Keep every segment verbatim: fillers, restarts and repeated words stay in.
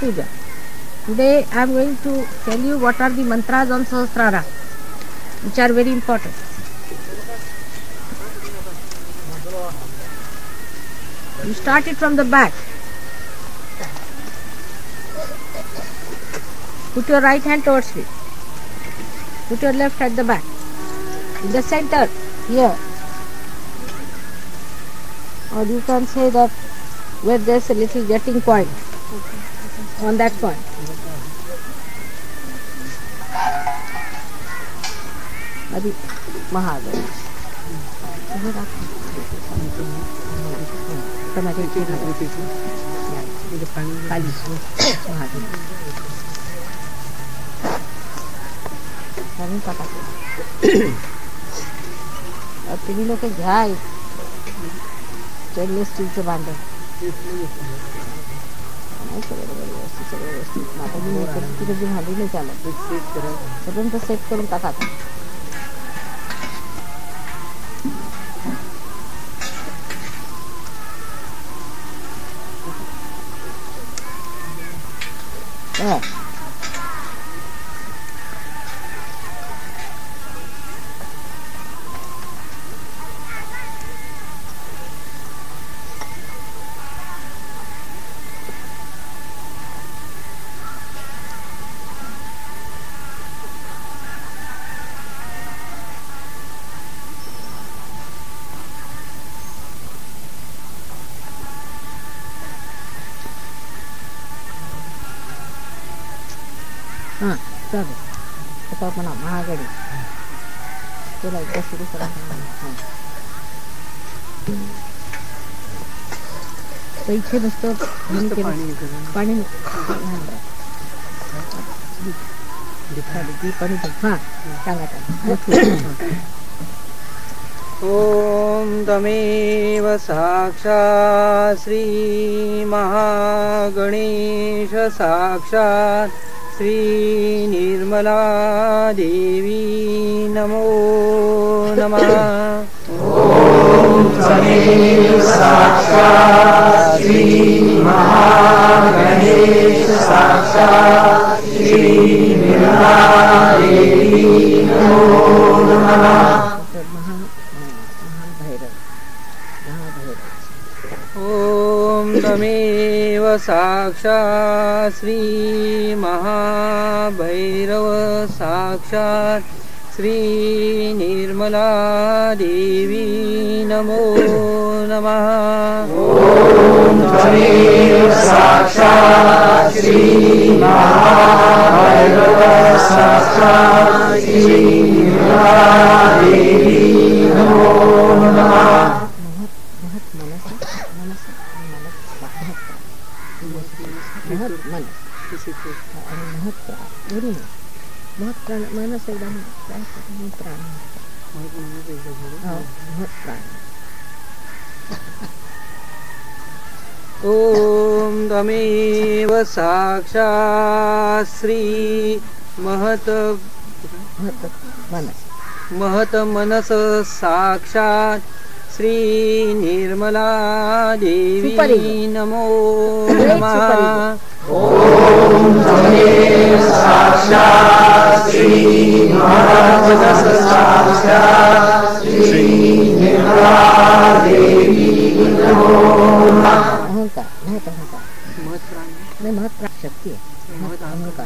Puja. Today I am going to tell you what are the mantras on Sahasrara, which are very important. You start it from the back. Put your right hand towards me. Put your left at the back. In the center, here. Or you can say that where there's a little getting point. On that point. Adi Mahagani. अब तुम्ही लोक घ्या stainless स्टीलचं भांडं व्यवस्थित सगळं व्यवस्थित माताजी तिथे जी भांडी नाही चालत सगळं सेट करून टाका. हां चालेल. आता आपण महागडी चला एकदा सुरू करा. तर इथे नुसतं पाणी पाणी हां सांगा ओम तमेव साक्षात् श्री महागणेश साक्षात् श्री निर्मला देवी नमो नमः. ओम तमेव साक्षात् श्री महागणेश साक्षात् श्री निर्मला देवी नमो नमः. ओम तमेव साक्षात् श्री महाभैरव साक्षात् श्री निर्मला देवी नमो नमः. ओम तमेव साक्षात् श्री महाभैरव साक्षात् श्री निर्मला देवी नमो नमः. बहुत प्राण मनस एकदम प्राण प्राण. ओम तमेव साक्षात् श्री महत मनस महत मनस साक्षात् श्री निर्मला देवी नमो नमः. ओम तमेव साक्षात् श्री महत साक्षात् श्री निर्मला देवी नमो नमः. अहंकार महत अहंकार नहीं महत शक्ति है महत अहंकार.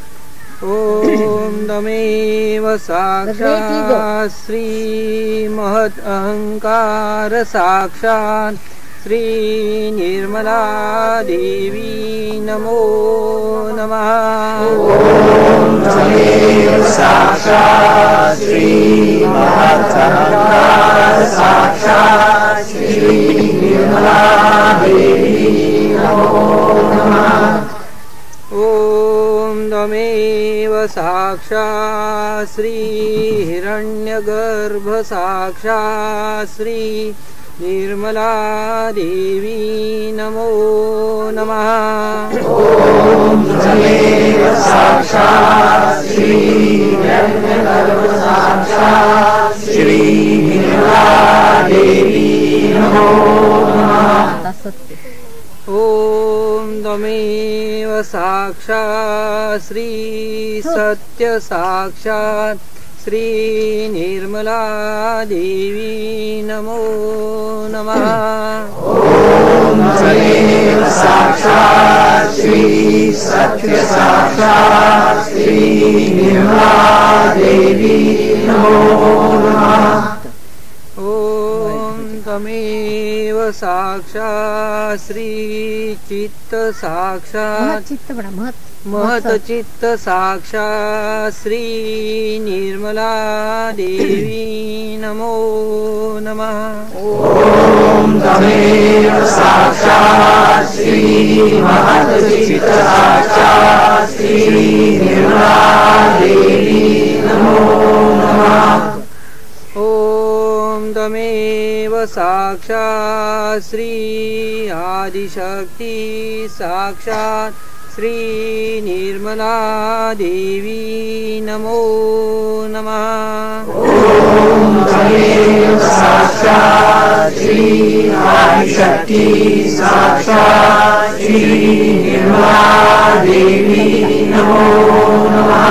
ओम तमेव साक्षात् श्री महत अहंकार साक्षात् श्री निर्मला देवी नमो नमः. ओम तमेव साक्षात् श्री महत अहंकार साक्षात् श्री निर्मला देवी नमो नमः. ओम तमेव साक्षात् श्री हिरण्यगर्भ साक्षात् श्री निर्मला देवी नमो नमः. ओम तमेव साक्षात् श्री हिरण्यगर्भ साक्षात् श्री निर्मला देवी नमो नमः. ओम तमेव साक्षात् श्री सत्य साक्षात् श्री निर्मला देवी नमो नमः। ओम त्वमेव साक्षात् श्री सत्य साक्षात् श्री निर्मला देवी नमो नमः। ओम तमेव साक्षात् श्री चित्त साक्षात् चित्त बड़ा महत महत चित्त साक्षात् श्री निर्मला देवी नमो नमः। ओम तमेव साक्षात् श्री महत चित्त साक्षात् श्री निर्मला देवी नमो नमः। ओम तमेव साक्षात् श्री आदिशक्ति साक्षात् श्री निर्मला देवी नमो नमः। ओम तमेव साक्षात् श्री आदिशक्ति साक्षात् श्री निर्मला देवी नमो नमः।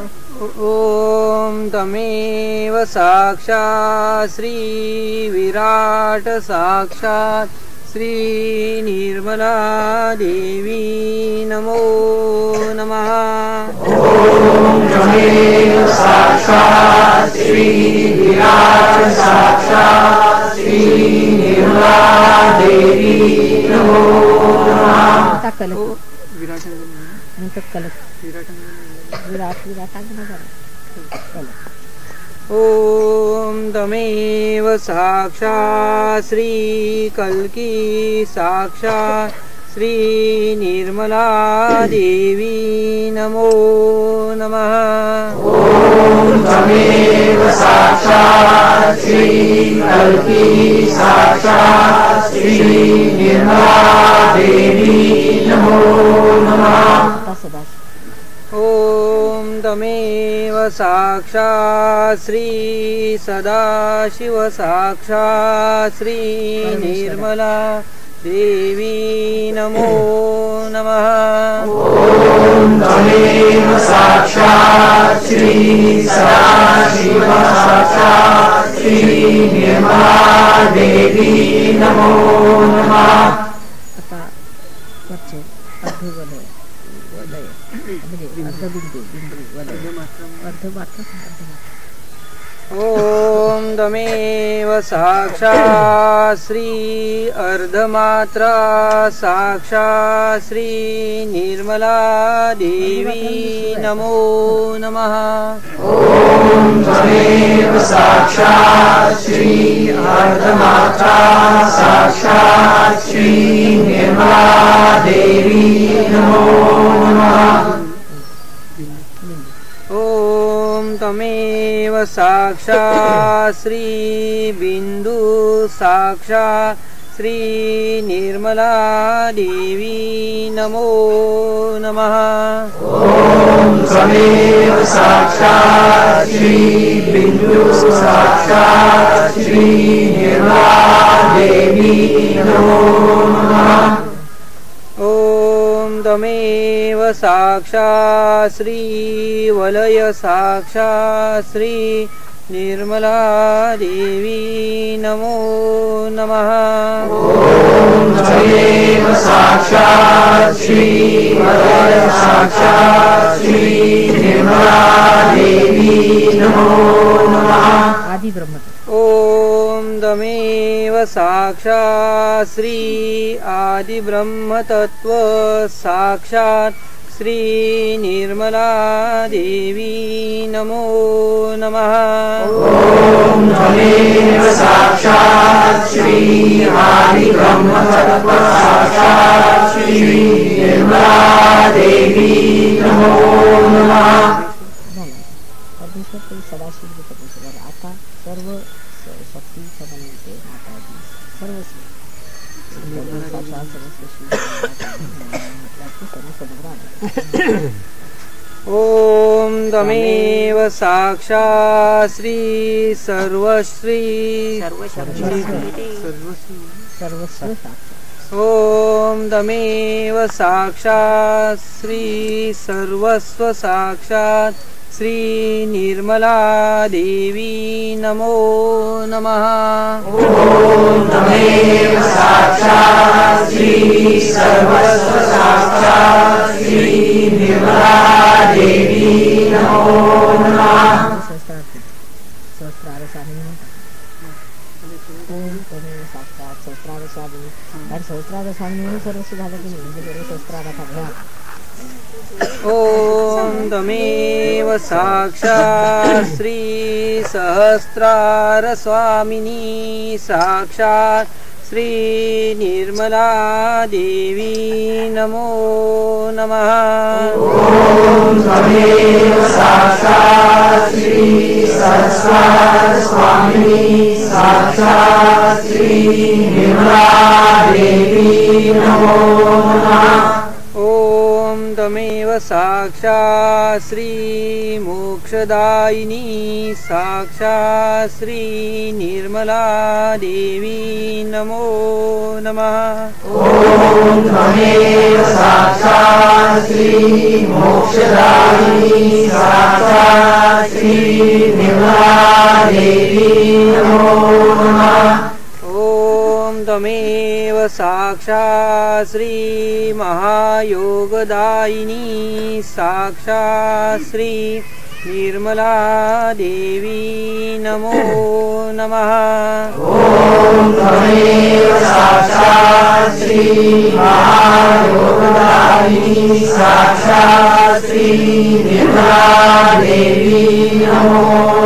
ओम तमेव साक्षात् श्री विराट साक्षात् श्री निर्मला देवी नमो नमः। ओम तमेव साक्षात् श्री विराट साक्षात् श्री निर्मला देवी नमो नमः। कलक विराट कलक विराट विराट विराट ओम तमेव साक्षात् श्री कल्की साक्षात् श्री निर्मला देवी नमो नमः। ओम तमेव साक्षात् श्री कल्की साक्षात् श्री निर्मला देवी नमो नमः। ओम तमेव साक्षात् श्री सदाशिव साक्षात् श्री निर्मला देवी नमो नमः। ओम तमेव साक्षात् श्री सदाशिव साक्षात् श्री निर्मला देवी नमो नमः। आता वरचे अर्धवलय वलय म्हणजे अर्धबिंदू बिंदू वलय अर्धमात्र अर्धमात्र। ओम तमेव साक्षात् श्री अर्धमात्रा साक्षात् श्री निर्मला देवी नमो नमः। ओम तमेव साक्षात् श्री अर्धमात्रा साक्षात् श्री निर्मला देवी नमो नमः। ओम तमेव साक्षात् श्री बिंदु साक्षात् श्री निर्मला देवी नमो नमः। ओम तमेव साक्षात् श्री बिंदु साक्षात् श्री निर्मला देवी नमो नमः। ओम तमेव साक्षात् श्री वलय साक्षात् श्री निर्मला देवी नमो नमः। ओम तमेव साक्षात् श्री वलय साक्षात् श्री निर्मला देवी नमो नमः। आदि ब्रह्म। ओम तमेव साक्षात् श्री आदि ब्रह्म तत्व साक्षात् श्री निर्मला देवी नमो नमः। ओम तमेव साक्षात् श्री आदि ब्रह्म तत्व साक्षात् श्री निर्मला देवी नमो नमः। परमेश्वर ते सदाशिव परमेश्वर आता सर्व शक्ती समन्विते माताजी सर्व साक्षात ओम तमेव साक्षात् श्री सर्वश्री सर्वश्री ॐ तमेव साक्षात् श्री सर्वस्व साक्षात् श्री निर्मला देवी नमो नमः। ॐ तमेव साक्षात् श्री सर्वस्व साक्षात् श्री निर्मला देवी नमो नमः। सहस्रार स्वामी ओम तमेव साक्षात सहस्रार स्वामी आणि सहस्रार स्वामी सर्वस्व झालं की नाही म्हणजे सहस्रार थांबला। ॐ तमेव साक्षात् श्री सहस्रार स्वामिनी साक्षात् श्री निर्मला देवी नमो नमः। ॐ तमेव साक्षात् श्री सहस्रार स्वामिनी साक्षात् श्री निर्मला देवी नमो नमः। ॐ तमेव साक्षात् श्री मोक्षदायिनी साक्षात् श्री निर्मला देवी नमो नमः। ॐ तमेव साक्षात् श्री मोक्षदायिनी साक्षात् श्री निर्मला देवी नमो नमः। ॐ तमेव साक्षात् श्री महायोगदायिनी साक्षात् श्री निर्मला देवी नमो नमः। ॐ तमेव साक्षात् श्री महायोगदायिनी साक्षात् श्री निर्मला देवी नमो